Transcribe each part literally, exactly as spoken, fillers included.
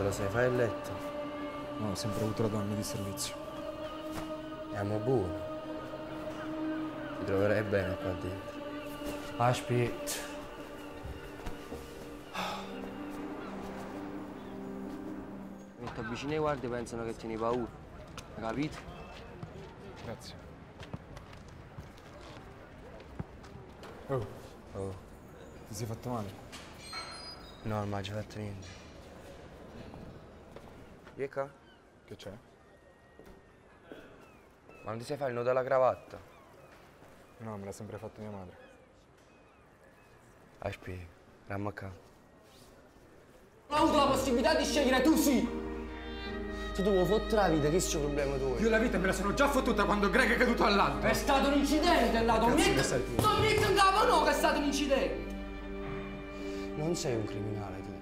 lo sai fare il letto? No, ho sempre avuto la donna di servizio. Siamo buoni. Ti troverai bene qua dentro. Aspetta. Se ti avvicini ai guardie pensano che tieni paura. Hai capito? Grazie. Oh. Oh. Ti sei fatto male? No, non mi ha fatto niente. Vieni qua. Che c'è? Ma non ti sai fare il nodo alla cravatta? No, me l'ha sempre fatto mia madre. Aspetta, ramma qua. Non ho avuto la possibilità di scegliere, tu sì! Se tu vuoi fottere la vita, che è il problema tuo? Io la vita me la sono già fottuta quando Greg è caduto all'alto. È stato un incidente, è lato. Cazzo, Niente, che sei tu? non niente in capo, no, che è stato un incidente! Non sei un criminale, tu.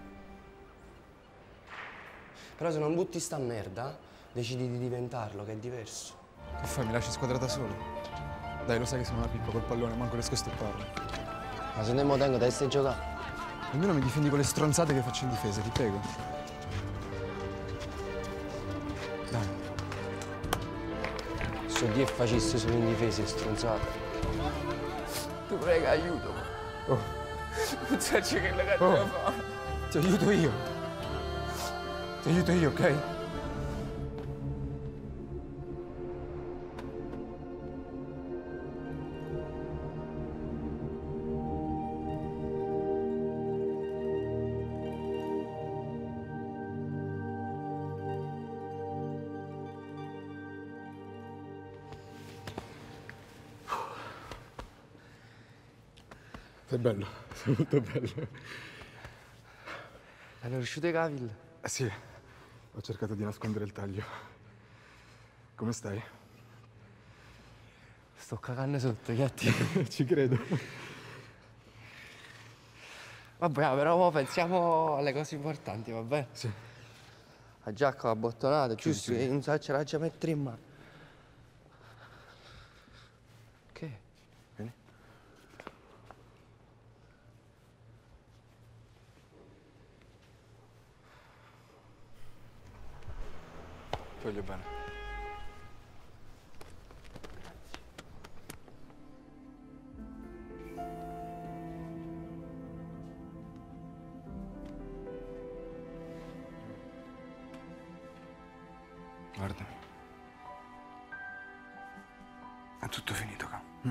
Però se non butti sta merda, decidi di diventarlo, che è diverso. Che fai, mi lasci squadra da solo? Dai, lo sai che sono una pippa col pallone, manco riesco a stopparlo. Ma se ne tengo, te stai giocando. Almeno mi difendi con le stronzate che faccio in difesa, ti prego. Dai. So di facesse solo in difesa e stronzate. Tu prega, aiuto. Oh. Non sai che la gatta Oh. fa. Ti aiuto io. Ti aiuto io, ok? Sei bello, sei molto bello. Hanno riuscito i cavilli? Eh sì, ho cercato di nascondere il taglio. Come stai? Sto cagando sotto, chiatti. Ci credo. Vabbè, però mo pensiamo alle cose importanti, vabbè? Sì. La giacca, la bottonata, Chiudi, giusto? chiudi. Che non sa ce la già mettere in mano. Che? Vieni. Voglio bene. Guardami. È tutto finito, ca. Mm.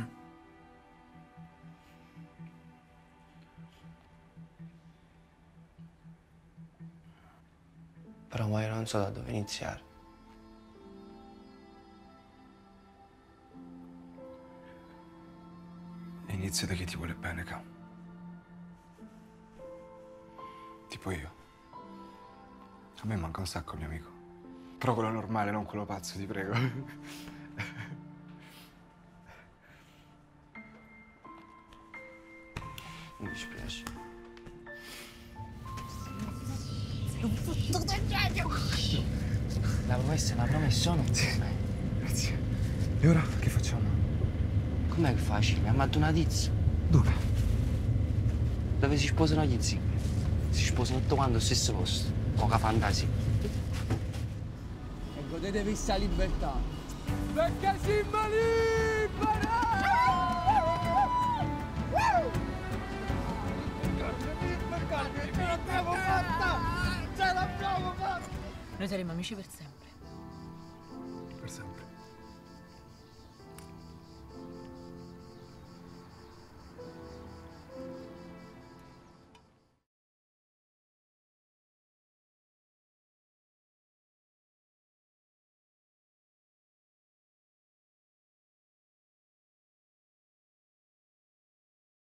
Però ma io non so da dove iniziare. Inizia da chi ti vuole bene, ca. Tipo io. A me manca un sacco, mio amico. Però quello normale, non quello pazzo, ti prego. Mi dispiace. La promessa è una promessa, non Sì. Grazie. E ora che facciamo? Com'è che facile? Mi ha mandato una tizia. Dove? Dove si sposano gli zii. Si sposano tutto quanto allo stesso posto. Poca fantasia. E godetevi questa libertà. Perché siamo liberi! Ce l'abbiamo fatta! Ce l'abbiamo fatta! Noi saremo amici per sempre.